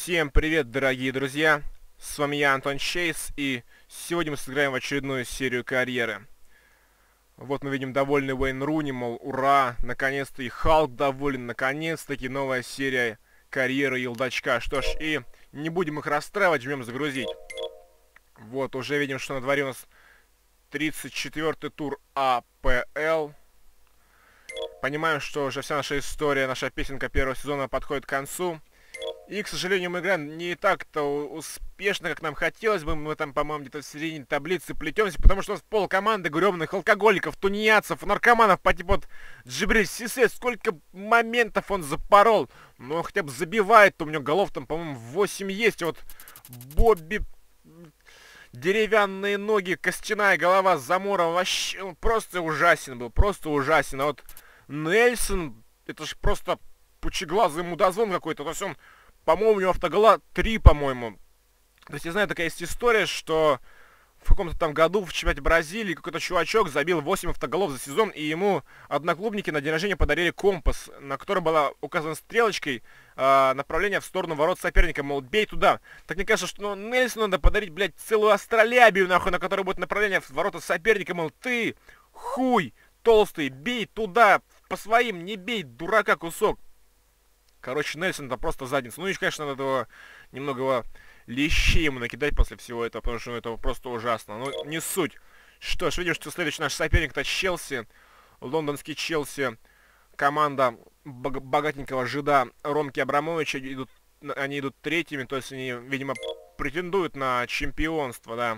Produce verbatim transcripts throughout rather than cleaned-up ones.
Всем привет, дорогие друзья! С вами я, Антон Чейз, и сегодня мы сыграем в очередную серию карьеры. Вот мы видим довольный Уэйн Руни, мол, ура, наконец-то и Халк доволен, наконец-таки новая серия карьеры Елдачка. Что ж, и не будем их расстраивать, жмем загрузить. Вот, уже видим, что на дворе у нас тридцать четвёртый тур А П Л. Понимаем, что уже вся наша история, наша песенка первого сезона подходит к концу. И, к сожалению, мы играем не так-то успешно, как нам хотелось бы. Мы там, по-моему, где-то в середине таблицы плетемся, потому что у нас пол команды грёбаных алкоголиков, тунеядцев, наркоманов по типу вот Джибриль Сисе. Сколько моментов он запорол. Но он хотя бы забивает, то у него голов там, по-моему, восемь есть. Вот Бобби... Деревянные ноги, костяная голова Замора. Вообще, он просто ужасен был, просто ужасен. А вот Нельсон, это ж просто пучеглазый мудозвон какой-то. То есть он... По-моему, у него автогола три, по-моему. То есть я знаю, такая есть история, что в каком-то там году в чемпионате Бразилии какой-то чувачок забил восемь автоголов за сезон, и ему одноклубники на день рождения подарили компас, на котором была указана стрелочкой э, направление в сторону ворот соперника, мол, бей туда. Так мне кажется, что ну, Нельсону надо подарить, блядь, целую астролябию, нахуй, на которой будет направление в ворота соперника, мол, ты, хуй, толстый, бей туда, по своим, не бей, дурака кусок. Короче, Нельсон это просто задница. Ну и, конечно, надо его немного его лещей ему накидать после всего этого, потому что ну, это просто ужасно. Ну, не суть. Что ж, видим, что следующий наш соперник это Челси. Лондонский Челси. Команда бог богатенького жида Ромки Абрамовича. Идут, они идут третьими, то есть они, видимо, претендуют на чемпионство, да.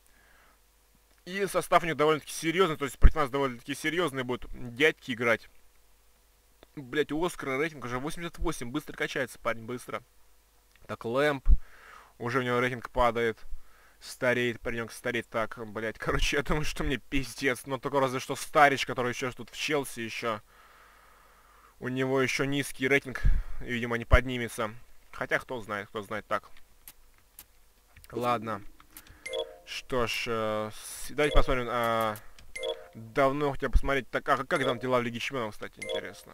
И состав у них довольно-таки серьезный, то есть против нас довольно-таки серьезные будут дядьки играть. Блять, у Оскара рейтинг уже восемьдесят восемь. Быстро качается парень, быстро. Так, Лэмп. Уже у него рейтинг падает. Стареет, паренек стареет. Так, блять, короче, я думаю, что мне пиздец. Но только разве что Старич, который еще тут в Челси еще. У него еще низкий рейтинг. И, видимо, не поднимется. Хотя, кто знает, кто знает. Так. Ладно. Что ж, э, давайте посмотрим. Э, давно хотел посмотреть. Так, а как там дела в Лиге Чемпионов, кстати, интересно.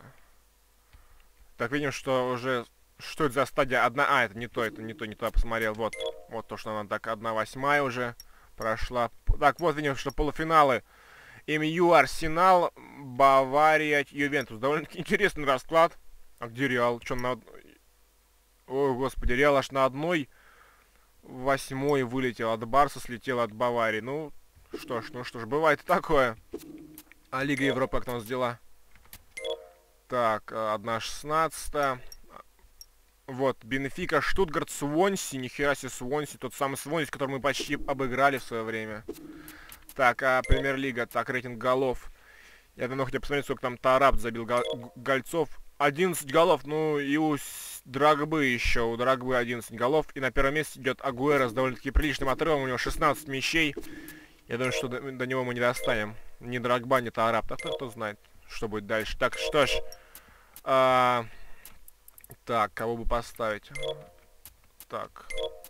Так, видим, что уже... Что это за стадия? Одна... А, это не то, это не то, не то, я посмотрел. Вот, вот то, что она так, одна восьмая уже прошла. Так, вот видим, что полуфиналы. эм ю Арсенал, Бавария, Ювентус. Довольно-таки интересный расклад. А где Реал? Что на... Ой, господи, Реал аж на одной восьмой вылетел от Барса, слетел от Баварии. Ну, что ж, ну что ж, бывает такое. А Лига Европы, как там у нас дела? Так, одна шестнадцатая. Вот, Бенфика, Штутгарт, Свонси. Нихера себе Свонси. Тот самый Свонси, который мы почти обыграли в свое время. Так, а Премьер-лига. Так, рейтинг голов. Я давно хотел посмотреть, сколько там Тараб забил гольцов. одиннадцать голов. Ну, и у Драгбы еще. У Драгбы одиннадцать голов. И на первом месте идет Агуэро с довольно-таки приличным отрывом. У него шестнадцать мячей. Я думаю, что до, до него мы не достанем. Ни Драгба, ни Тараб. Так, кто, кто знает, что будет дальше. Так, что ж... А, так, кого бы поставить? Так.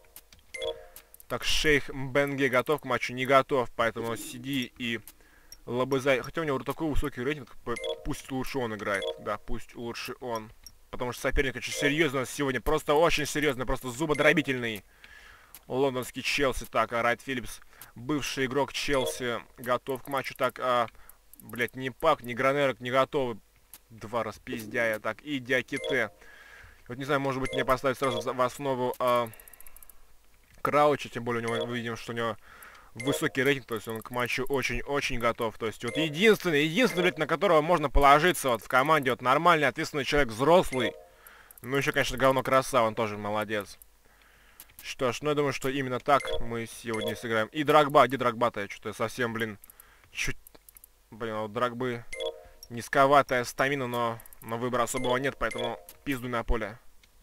Так, Шейх Мбенге готов к матчу? Не готов, поэтому сиди и лобызай. Хотя у него такой высокий рейтинг, пусть лучше он играет. Да, пусть лучше он. Потому что соперник очень серьезный у нас сегодня. Просто очень серьезный, просто зубодробительный. Лондонский Челси. Так, а Райт Филлипс, бывший игрок Челси, готов к матчу. Так, а... Блять, ни Пак, ни Гранерок не готовы. Два распиздяя. Так, и Диаките. Вот не знаю, может быть, мне поставить сразу в основу э, Крауча. Тем более, у него, мы видим, что у него высокий рейтинг. То есть он к матчу очень-очень готов. То есть вот единственный, единственный, блядь, на которого можно положиться вот в команде. Вот нормальный, ответственный человек, взрослый. Ну, еще, конечно, говно краса, он тоже молодец. Что ж, ну, я думаю, что именно так мы сегодня сыграем. И Драгба, где Драгба-то? Я что-то совсем, блин, чуть... Блин, а вот Драгбы... Низковатая стамина, но, но выбора особого нет, поэтому пизду на поле.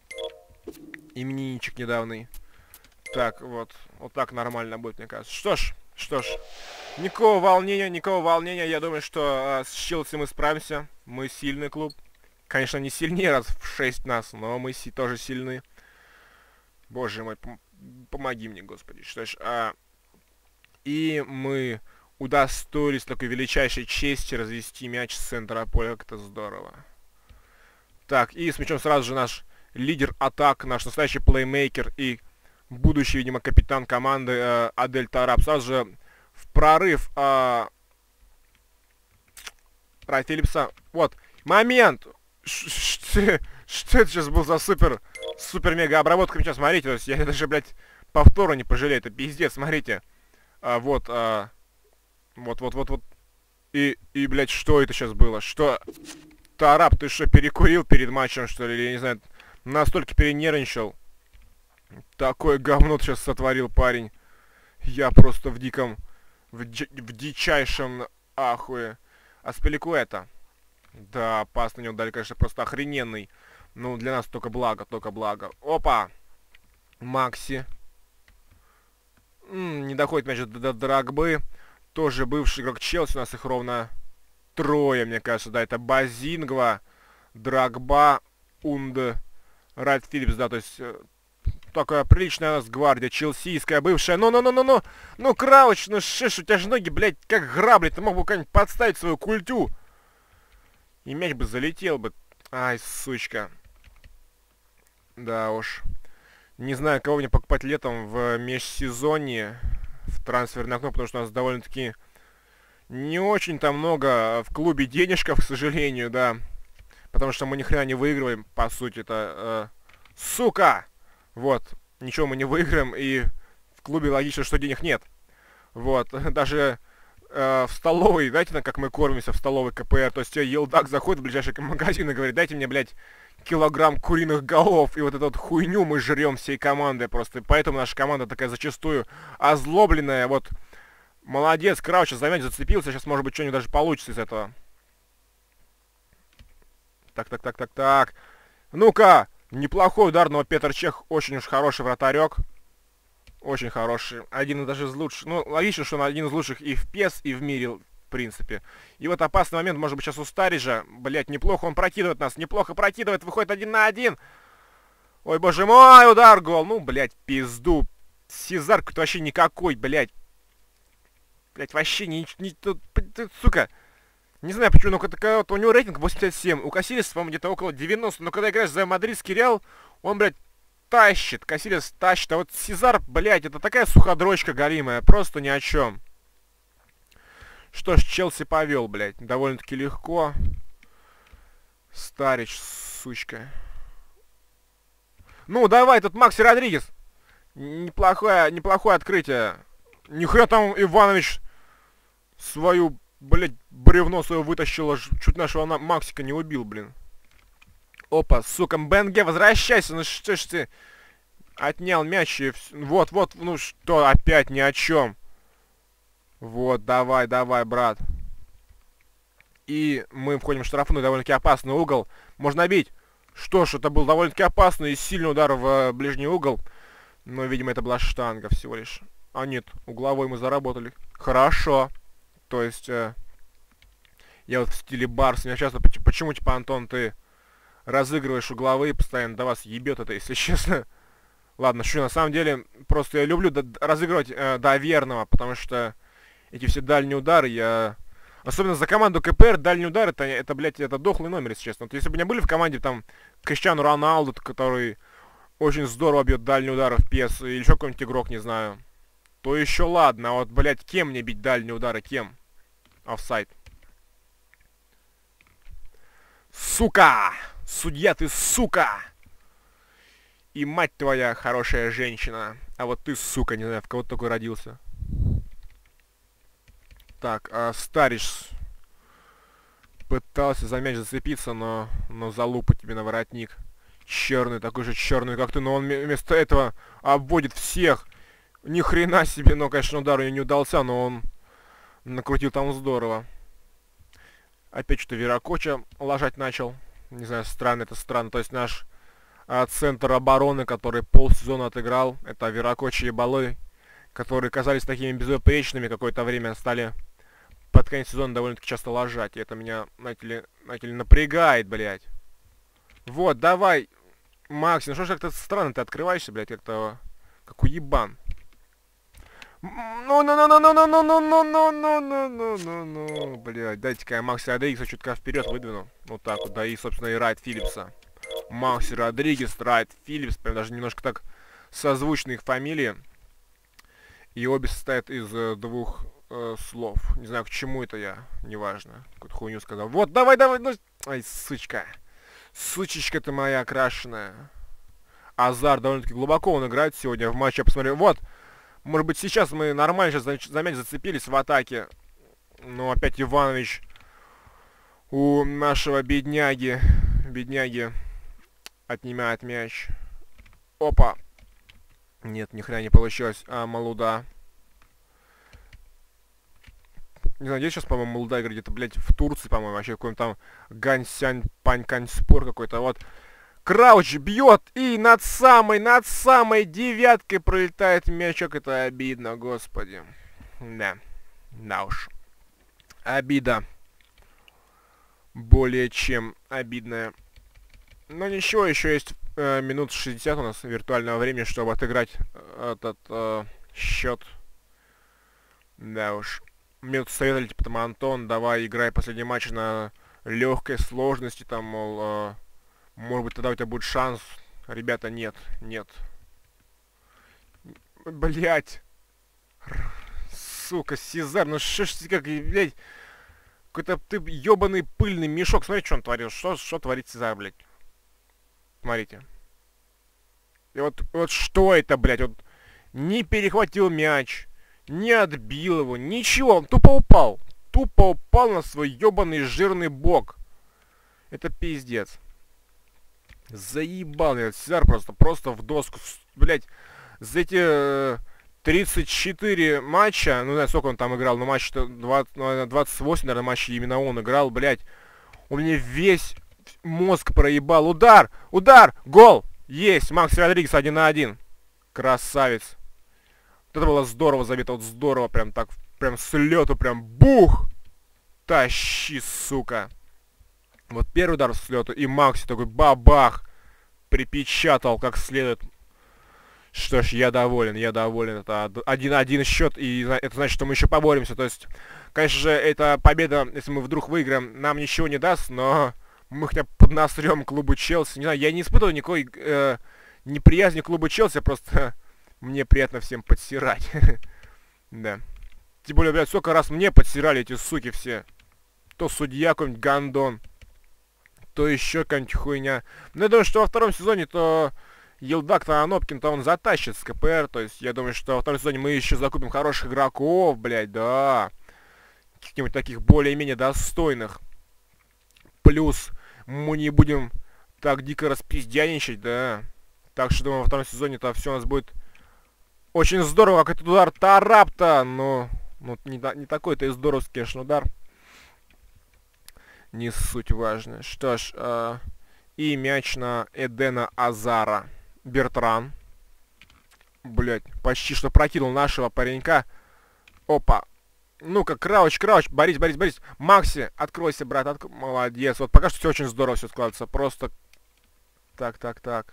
Именинничек недавний. Так, вот. Вот так нормально будет, мне кажется. Что ж, что ж. Никакого волнения, никакого волнения. Я думаю, что э, с Челси мы справимся. Мы сильный клуб. Конечно, не сильнее раз в шесть нас, но мы си тоже сильны. Боже мой, пом помоги мне, Господи. Что ж, а... И мы... удостоились такой величайшей чести развести мяч с центра поля. Как это здорово. Так, и с мячом сразу же наш лидер атак, наш настоящий плеймейкер и будущий, видимо, капитан команды э, Адель Тарап. Сразу же в прорыв э, Райт Филлипса. Вот, момент! Что это сейчас был за супер, супер-мега обработка? Сейчас, смотрите, то есть я даже, блядь, повтору не пожалею, это пиздец, смотрите. А, вот, а, вот, вот, вот, вот. И, и, блядь, что это сейчас было? Что? Тарап, ты что, перекурил перед матчем, что ли? Или, я не знаю, настолько перенервничал. Такое говно ты сейчас сотворил, парень. Я просто в диком, в, ди в дичайшем ахуе. А Аспиликуэта. Да, пас на него дали, конечно, просто охрененный. Ну, для нас только благо, только благо. Опа! Макси. М-м, не доходит мяч до, до Драгбы. Тоже бывший игрок Челси. У нас их ровно трое, мне кажется. Да, это Базингва, Драгба, Унд, Райт Филлипс, да, то есть... Э, такая приличная у нас гвардия, челсийская, бывшая. Ну-ну-ну-ну-ну! Ну, Крауч, ну шиш, у тебя же ноги, блядь, как грабли. Ты мог бы как-нибудь подставить свою культю. И мяч бы залетел бы. Ай, сучка. Да уж. Не знаю, кого мне покупать летом в межсезонье, в трансферное окно, потому что у нас довольно-таки не очень-то много в клубе денежков, к сожалению, да. Потому что мы ни хрена не выигрываем, по сути, это... Э, сука! Вот. Ничего мы не выиграем, и в клубе логично, что денег нет. Вот. Даже... Э, в столовой, знаете, как мы кормимся в столовой КПР, то есть елдак заходит в ближайший магазин и говорит, дайте мне, блядь, килограмм куриных голов, и вот эту вот хуйню мы жрем всей командой просто, поэтому наша команда такая зачастую озлобленная, вот, молодец, Крауч, заметь, зацепился, сейчас, может быть, что-нибудь даже получится из этого. Так, так, так, так, так, ну-ка, неплохой удар, но Петр Чех очень уж хороший вратарек. Очень хороший. Один даже из лучших. Ну, логично, что он один из лучших и в пес, и в мире, в принципе. И вот опасный момент, может быть, сейчас у Стариджа. Блять, неплохо он прокидывает нас. Неплохо прокидывает, выходит один на один. Ой, боже мой, удар, гол. Ну, блять, пизду. Сезарк-то вообще никакой, блять. Блять, вообще не... не тут, сука. Не знаю, почему, но вот у него рейтинг восемьдесят семь. У Касилиса, по-моему, где-то около девяноста. Но когда играешь за мадридский Реал, он, блядь, тащит, Касилис тащит, а вот Сезар, блядь, это такая суходрочка голимая, просто ни о чем. Что ж, Челси повел, блядь, довольно-таки легко. Старич, сучка. Ну, давай, тут Макси Родригес. Неплохое, неплохое открытие. Нихуя там Иванович свою, блядь, бревно свое вытащил, аж чуть нашего Максика не убил, блин. Опа, сука, Бенге, возвращайся, ну что ж ты... Отнял мяч и... Вот, вот, ну что, опять ни о чем. Вот, давай, давай, брат. И мы входим в штрафную, довольно-таки опасный угол. Можно бить. Что ж, это был довольно-таки опасный и сильный удар в э, ближний угол. Но, видимо, это была штанга всего лишь. А нет, угловой мы заработали. Хорошо. То есть, э, я вот в стиле Барс. Меня часто... Почему, типа, Антон, ты... разыгрываешь угловые, постоянно до вас ебет это, если честно. Ладно, что на самом деле, просто я люблю разыгрывать э, до верного, потому что эти все дальние удары, я... Особенно за команду КПР дальний удар, это, это, блядь, это дохлый номер, если честно. Вот если бы у меня были в команде там Криштиану Роналду, который очень здорово бьет дальние удары в пес, или еще какой-нибудь игрок, не знаю, то еще ладно. А вот, блядь, кем мне бить дальние удары, кем? Офсайд. Сука! Судья, ты сука! И мать твоя хорошая женщина. А вот ты, сука, не знаю, в кого ты такой родился. Так, а Стариш пытался за мяч зацепиться, но, но залупа тебе на воротник. Черный, такой же черный, как ты, но он вместо этого обводит всех. Ни хрена себе, но, конечно, удар у него не удался, но он накрутил там здорово. Опять что-то Веракоча ложать начал. Не знаю, странно это странно. То есть наш а, центр обороны, который полсезона отыграл, это Веракоча и Балы, которые казались такими безупречными какое-то время, стали под конец сезона довольно-таки часто ложать. И это меня, знаете ли, знаете ли, напрягает, блядь. Вот, давай, Макс, ну что ж как-то странно ты открываешься, блядь, как-то как уебан. Ну-ну-ну-ну-ну-ну-ну-ну-ну-ну-ну-ну-ну, блядь, дайте-ка я Макса Родригеса чутка вперед выдвину. Вот так вот, да и, собственно, и Райт Филлипса. Макси Родригес, Райт Филлипс, прям даже немножко так созвучны их фамилии. И обе состоят из э, двух э, слов. Не знаю, к чему это я, неважно. Какую-то хуйню сказал. Вот, давай, давай, ну... Ай, сучка. Сучечка ты моя окрашенная. Азар довольно-таки глубоко он играет сегодня в матче. Я посмотрю, вот. Может быть, сейчас мы нормально сейчас заметь, зацепились в атаке. Но опять Иванович у нашего бедняги, бедняги отнимает мяч. Опа. Нет, ни хрена не получилось. А, Малуда. Не знаю, где сейчас, по-моему, Малуда играет где-то, блядь, в Турции, по-моему, вообще какой-то там Гансянь Паньканьспор какой-то, вот. Крауч бьет, и над самой, над самой девяткой пролетает мячок. Это обидно, господи. Да, да уж. Обида. Более чем обидная. Но ничего, еще есть э, минут шестьдесят у нас виртуального времени, чтобы отыграть этот э, счет. Да уж. Мне тут советовали, типа, там, Антон, давай играй последний матч на легкой сложности, там, мол, э, может быть, тогда у тебя будет шанс. Ребята, нет, нет. Блять. Сука, Сезар, ну что ж ты, как, блядь, какой-то ты ебаный пыльный мешок. Смотри, что он творил, что, что творит Сезар, блядь. Смотрите. И вот, вот что это, блядь, вот не перехватил мяч, не отбил его, ничего, он тупо упал. Тупо упал на свой ебаный жирный бок. Это пиздец. Заебал этот Сезар просто, просто в доску, блядь, за эти э, тридцать четыре матча, ну, не знаю, сколько он там играл, но матч-то двадцать восемь, наверное, матчей именно он играл, блядь, у меня весь мозг проебал. Удар, удар, гол, есть, Макс Родригес один на один, красавец. Вот это было здорово забито, вот здорово, прям так, прям с лету, прям бух, тащи, сука. Вот первый удар с лету, и Макси такой бабах припечатал как следует. Что ж, я доволен, я доволен. Это один-один счет, и это значит, что мы еще поборемся. То есть, конечно же, эта победа, если мы вдруг выиграем, нам ничего не даст, но мы хотя бы поднасрем клубу Челси. Не знаю, я не испытываю никакой э, неприязни к клубу Челси, просто мне приятно всем подсирать. Да. Тем более, блядь, сколько раз мне подсирали эти суки все. То судья какой-нибудь гандон, то еще какая-нибудь хуйня. Но я думаю, что во втором сезоне то Елдак-то Анопкин-то он затащит с КПР. То есть я думаю, что во втором сезоне мы еще закупим хороших игроков, блядь, да. Каких-нибудь таких более-менее достойных. Плюс мы не будем так дико распиздяничать, да. Так что думаю, во втором сезоне-то все у нас будет очень здорово, как этот удар Тарапта. Но ну, не, не такой-то и здоровский, конечно, удар. Не суть важно. Что ж, э, и мяч на Эдена Азара. Бертран. Блять, почти что прокинул нашего паренька. Опа. Ну-ка, Крауч, Крауч, борись, борись, борись. Макси, откройся, брат, отк... молодец. Вот пока что все очень здорово все складывается. Просто... Так, так, так.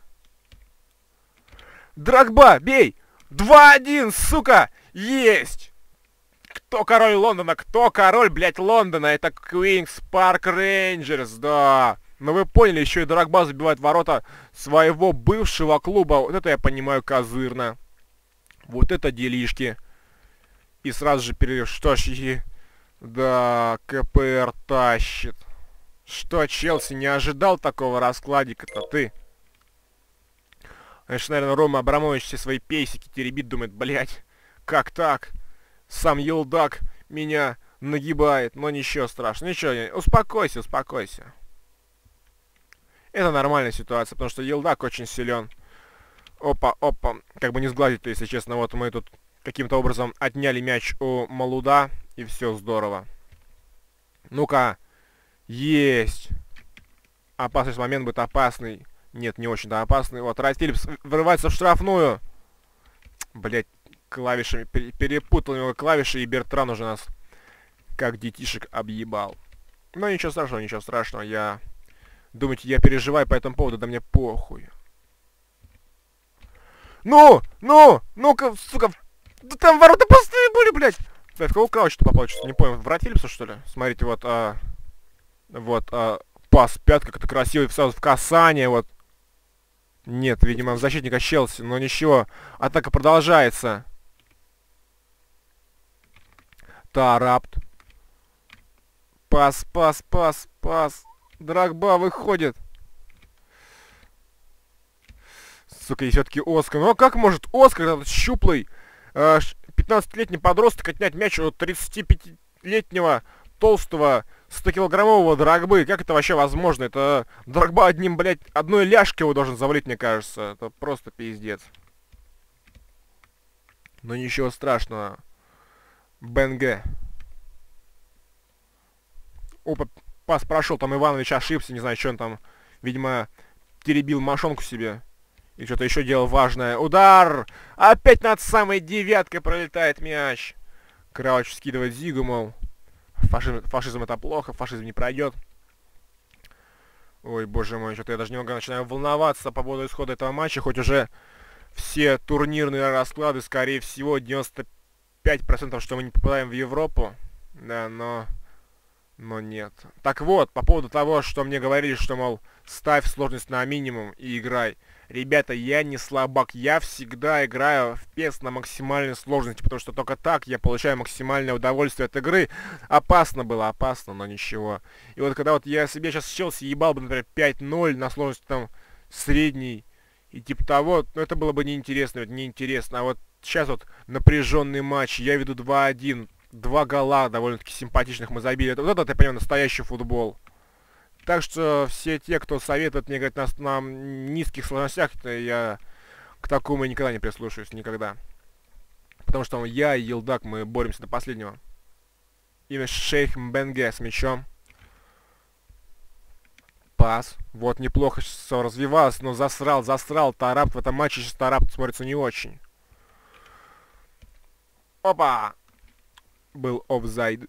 Дрогба, бей! два-один, сука! Есть! Кто король Лондона? Кто король, блядь, Лондона? Это Queen's Park Rangers, да. Но вы поняли, еще и Дрогба забивает ворота своего бывшего клуба. Вот это я понимаю козырно. Вот это делишки. И сразу же перерыв. Что ж, и... Да, КПР тащит. Что, Челси не ожидал такого раскладика-то, ты? Конечно, наверное, Рома Абрамович все свои пейсики теребит, думает, блядь, как так? Сам Елдак меня нагибает, но ничего страшного. Ничего, успокойся, успокойся. Это нормальная ситуация, потому что Елдак очень силен. Опа, опа. Как бы не сгладить-то, если честно. Вот мы тут каким-то образом отняли мяч у Малуда, и все здорово. Ну-ка. Есть. Опасный момент будет опасный. Нет, не очень-то опасный. Вот, Райт Филлипс вырывается в штрафную. Блять, клавишами. Перепутал его клавиши, и Бертран уже нас как детишек объебал. Но ничего страшного, ничего страшного. Я... Думаете, я переживаю по этому поводу? Да мне похуй. Ну! Ну! Ну-ка, сука! Да там ворота пустые были, блядь! В кого Крауча-то попал? Что-то не понял. В Райт Филлипса, что ли? Смотрите, вот, а... Вот, а... Пас пятка, как-то красивый, сразу в касание, вот. Нет, видимо, защитника Челси, но ничего. Атака продолжается. Тарапт. Пас, пас, пас, пас. Дрогба выходит. Сука, и все-таки Оскар. Ну а как может Оскар, этот щуплый э, пятнадцатилетний подросток, отнять мяч у тридцатипятилетнего толстого стокилограммового Дрогбы? Как это вообще возможно? Это Дрогба одним, блядь, одной ляжкой его должен завалить, мне кажется. Это просто пиздец. Но ничего страшного. Бенге. Опа, пас прошел, там Иванович ошибся, не знаю, что он там, видимо, теребил мошонку себе. И что-то еще делал важное. Удар! Опять над самой девяткой пролетает мяч. Крауч скидывает Зигу, мол. Фашизм, фашизм это плохо, фашизм не пройдет. Ой, боже мой, что-то я даже немного начинаю волноваться по поводу исхода этого матча, хоть уже все турнирные расклады, скорее всего, девяносто пять процентов, что мы не попадаем в Европу. Да, но... Но нет. Так вот, по поводу того, что мне говорили, что, мол, ставь сложность на минимум и играй. Ребята, я не слабак, я всегда играю в пес на максимальной сложности, потому что только так я получаю максимальное удовольствие от игры. Опасно было, опасно, но ничего. И вот когда вот я себе сейчас с Челси ебал бы, например, пять ноль на сложности там средней и типа того, ну это было бы неинтересно, вот неинтересно. А вот сейчас вот напряженный матч, я веду два один. Два гола довольно-таки симпатичных мы забили. Это, вот это, я понимаю, настоящий футбол. Так что все те, кто советует мне играть на, на низких сложностях, это я к такому никогда не прислушаюсь, никогда. Потому что я и Елдак, мы боремся до последнего. Имя Шейх Мбенге с мячом. Пас. Вот неплохо все развивалось, но засрал, засрал. Тарапт в этом матче, сейчас Тарапт смотрится не очень. Опа! Был офсайд.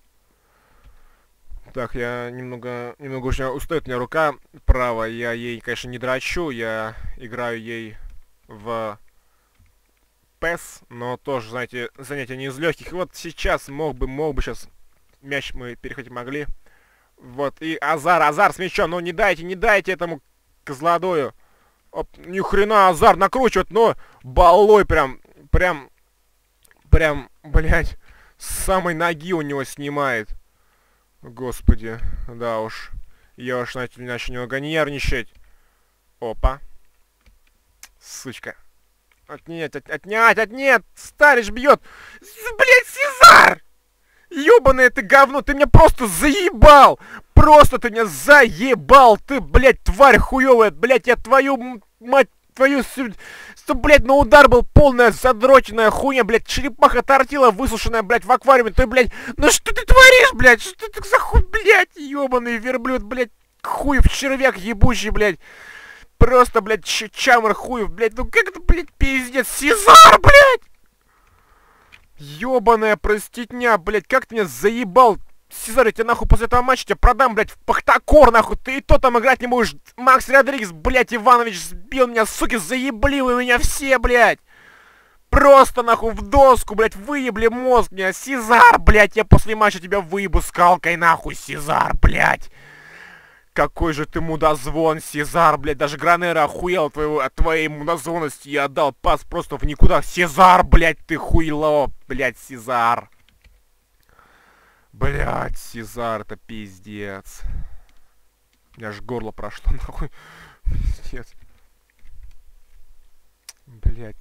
Так, я немного, немного уже устает у меня рука правая, я ей, конечно, не дрочу, я играю ей в пэс, но тоже, знаете, занятие не из легких. И вот сейчас мог бы, мог бы сейчас мяч мы перехватить могли. Вот, и Азар, Азар с мячом, ну не дайте, не дайте этому козлодою. Оп, ни хрена Азар накручивает, но балой прям, прям, прям, блядь. С самой ноги у него снимает. Господи, да уж. Я уж начал, начал немного нервничать. Опа. Сучка. Отнять, от, отнять, отнять! Старич бьет! Блять, Сезар! Ёбаное ты говно, ты меня просто заебал! Просто ты меня заебал! Ты, блять, тварь хуёвая! Блять, я твою мать... Твою... Что, блядь, на удар был полная задроченная хуйня, блядь, черепаха тортила высушенная, блядь, в аквариуме. Ты, блядь, ну что ты творишь, блядь? Что ты за хуй, блядь, ёбаный верблюд, блядь, хуев червяк ебучий, блядь. Просто, блядь, чамр хуев, блядь, ну как это, блядь, пиздец, Сезар, блядь! Ёбаная проститня, блядь, как ты меня заебал. Сезар, я тебе нахуй после этого матча тебя продам, блядь, в Пахтакор, нахуй. Ты и то там играть не будешь. Макс Родригес, блядь, Иванович сбил меня, суки, заебли вы меня все, блядь. Просто, нахуй, в доску, блядь, выебли мозг мне. Сезар, блядь, я после матча тебя выебу скалкой, нахуй, Сезар, блядь. Какой же ты мудозвон, Сезар, блядь. Даже Гранера охуел от, твоего, от твоей мудозвонности. Я отдал пас просто в никуда. Сезар, блядь, ты хуйло, блядь, Сезар. Блядь, Сезар, это пиздец. У меня аж горло прошло, нахуй. Пиздец. Блядь.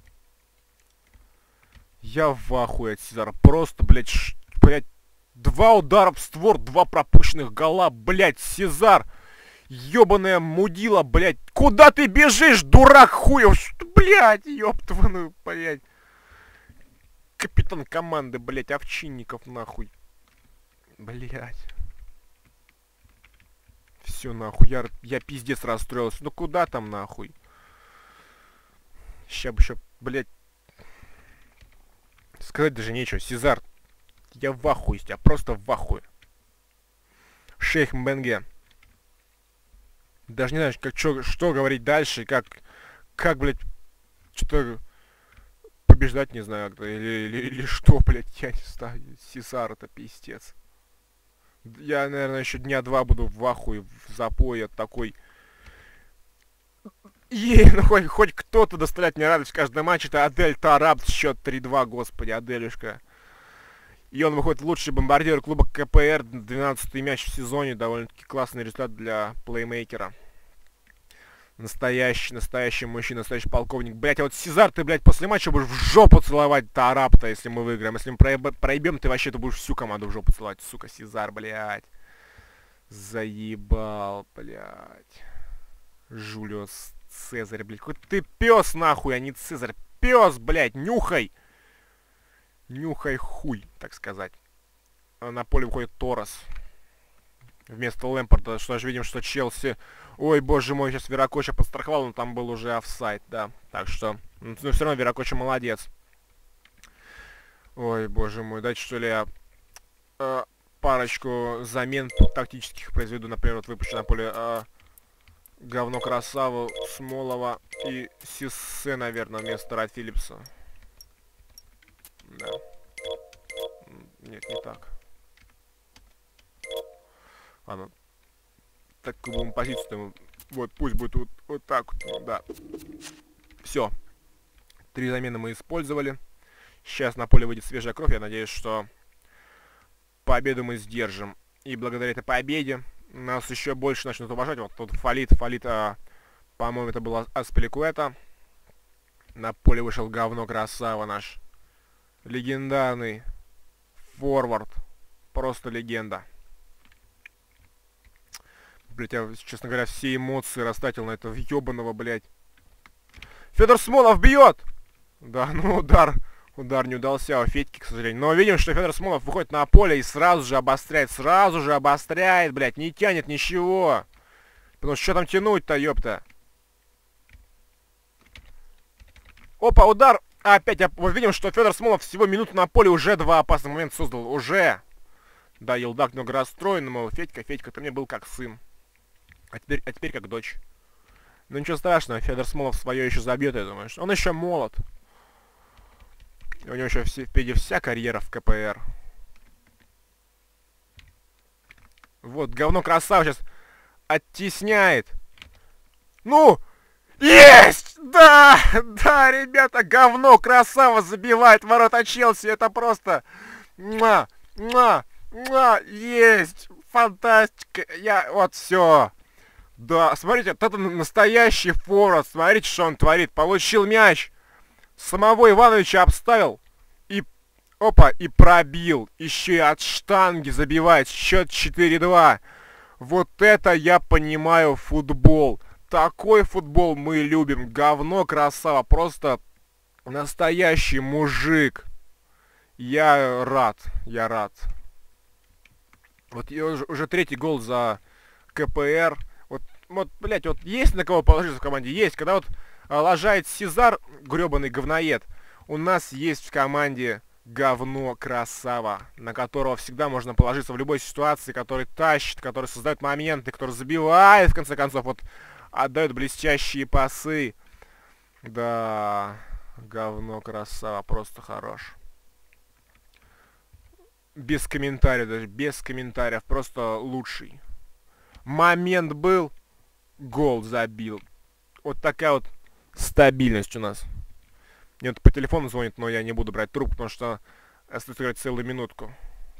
Я в ахуе от Сезара. Просто, блядь, ш... блядь. Два удара в створ, два пропущенных гола, блядь, Сезар. Ёбаная мудила, блядь. Куда ты бежишь, дурак хуев? Что, блядь, ёб твою, блядь. Капитан команды, блядь, Овчинников, нахуй. Блять. Все нахуй, я, я пиздец расстроился. Ну куда там нахуй? Ща бы еще, блять. Сказать даже нечего. Сезар, я в ахуе из тебя, просто в ахуе. Шейх Мбенге. Даже не знаю, как, чё, что говорить дальше, как, как, блять, что-то побеждать, не знаю, или, или, или что, блять, я не знаю. Сезар, это пиздец. Я, наверное, еще дня два буду в ахуе, в запое от такой Ей, ну хоть, хоть кто-то доставляет мне радость в каждом матче. Это Адель Тараб, счет три-два, господи, Аделюшка. И он выходит в лучший бомбардир клуба КПР, двенадцатый мяч в сезоне, довольно-таки классный результат для плеймейкера. Настоящий, настоящий мужчина, настоящий полковник. Блять, а вот Сезар, ты, блядь, после матча будешь в жопу целовать Тараб-то, если мы выиграем. Если мы проеб... проебем, ты вообще-то будешь всю команду в жопу целовать. Сука, Сезар, блядь. Заебал, блядь. Жулиус Цезарь, блядь. Хоть ты пес, нахуй, а не Цезарь. Пес, блядь, нюхай. Нюхай хуй, так сказать. На поле выходит Торрес. Вместо Лэмпорта, что же видим, что Челси... Ой, боже мой, сейчас Веракоча подстраховал, но там был уже офсайд, да. Так что, ну, все равно Веракоча молодец. Ой, боже мой, дайте что ли я э, парочку замен тактических произведу. Например, вот выпущу на поле э, говно Красаву, Смолова и Сиссе, наверное, вместо Райт Филлипса. Да. Нет, не так. Ладно. Такую будем позицию. Вот, пусть будет вот, вот так вот, да. Все. Три замены мы использовали. Сейчас на поле выйдет свежая кровь. Я надеюсь, что победу мы сдержим. И благодаря этой победе нас еще больше начнут уважать. Вот тут фалит, фалит, а, по-моему, это был Аспиликуэта. На поле вышел говно Красава наш. Легендарный форвард. Просто легенда. Блять, я, честно говоря, все эмоции растратил на этого ебаного, блять. Федор Смолов бьет! Да, ну удар. Удар не удался у Федьки, к сожалению. Но видим, что Федор Смолов выходит на поле и сразу же обостряет. Сразу же обостряет, блять. Не тянет ничего. Потому что что там тянуть-то, ёпта? Опа, удар. А, опять, вот видим, что Федор Смолов всего минуту на поле уже два опасных момента создал. Уже. Да, Елдак немного расстроен, но Федька, Федька, ты мне был как сын. А теперь, а теперь как дочь. Ну ничего страшного, Федор Смолов свое еще забьет, я думаю. Он еще молод. И у него еще все, впереди вся карьера в КПР. Вот, говно Красава сейчас оттесняет. Ну! Есть! Да! Да, ребята, говно Красава забивает ворота Челси. Это просто... Муа! Муа! Муа! Есть! Фантастика! Я... Вот, все. Да, смотрите, это настоящий форвард. Смотрите, что он творит. Получил мяч. Самого Ивановича обставил. И, опа, и пробил. Еще и от штанги забивает. Счет четыре-два. Вот это я понимаю футбол. Такой футбол мы любим. Говно Красава. Просто настоящий мужик. Я рад. Я рад. Вот уже, уже третий гол за КПР. Вот, вот, блять, вот есть на кого положиться в команде? Есть. Когда вот а, лажает Сезар, гребаный говноед, у нас есть в команде говно Красава, на которого всегда можно положиться в любой ситуации, который тащит, который создает моменты, который забивает, в конце концов, вот, отдает блестящие пасы. Да, говно Красава, просто хорош. Без комментариев даже, без комментариев, просто лучший. Момент был, гол забил. Вот такая вот стабильность у нас. Мне вот по телефону звонит, но я не буду брать трубку, потому что остается играть целую минутку.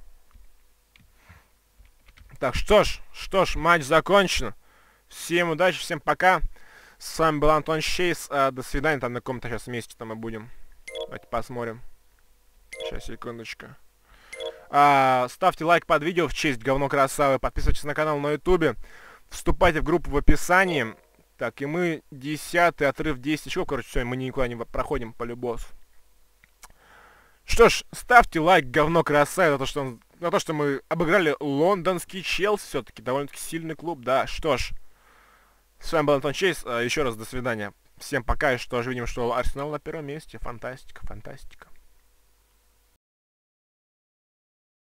Так, что ж, что ж, матч закончен. Всем удачи, всем пока. С вами был Антон Чейз. А, до свидания, там на каком-то сейчас месте там мы будем. Давайте посмотрим. Сейчас, секундочку. А, ставьте лайк под видео в честь говно Красавы. Подписывайтесь на канал на ютубе. Вступайте в группу в описании. Так, и мы десятый, отрыв десять очков. Короче, все, мы никуда не проходим по любосу. Что ж, ставьте лайк говно Красаве за то, что, он, за то, что мы обыграли лондонский Челси. Все-таки довольно-таки сильный клуб, да. Что ж, с вами был Антон Чейз. Еще раз до свидания. Всем пока. И что же видим, что Арсенал на первом месте. Фантастика, фантастика.